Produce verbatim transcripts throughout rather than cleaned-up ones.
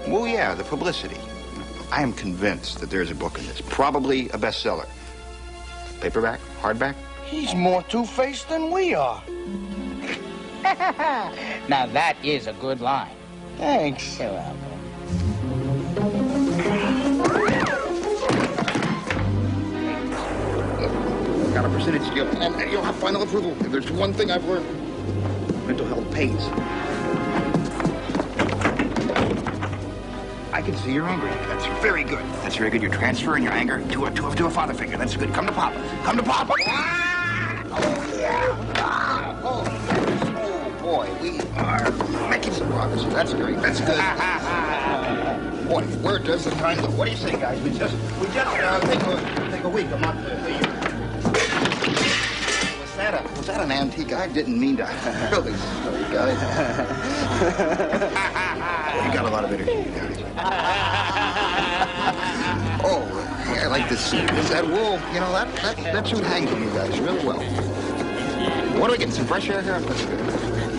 Well, yeah, the publicity. I am convinced that there's a book in this. Probably a bestseller. Paperback? Hardback? He's more two-faced than we are. Now that is a good line. Thanks. You're welcome. Got a percentage deal, and you'll have final approval. If there's one thing I've learned, mental health pays. I can see you're angry. That's very good. That's very good. You're transferring your anger to a to a, to a father figure. That's good. Come to Papa. Come to Papa. Ah! Oh yeah. Ah! Oh yes. Oh boy, we are making some progress. That's great. That's good. Boy, where does the time go? What do you say, guys? We just we just uh, take a take a week. I'm not. Uh, was that a was that an antique? I didn't mean to. Really sorry, guys. You got a lot of energy, guys. Oh, I like this suit. Is that wool? You know, that, that, that suit hangs on you guys really well. What are we getting? Some fresh air here? That's good.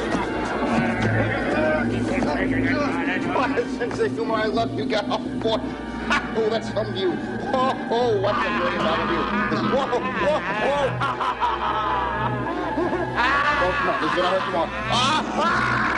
What a sense of humor. I love you guys. Oh, boy. Oh, that's some view. Oh, oh, what's a great amount of view. Whoa, whoa, whoa. Oh, come on. Let's get out here. Come on. Ah,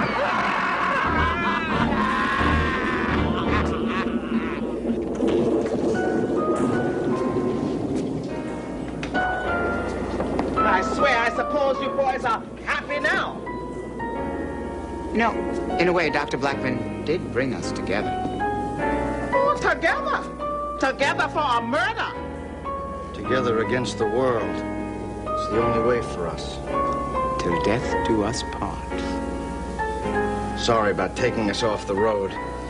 I swear, I suppose you boys are happy now. No, in a way, Doctor Blackman did bring us together. Oh, together. Together for a murder. Together against the world. It's the only way for us. Till death do us part. Sorry about taking us off the road.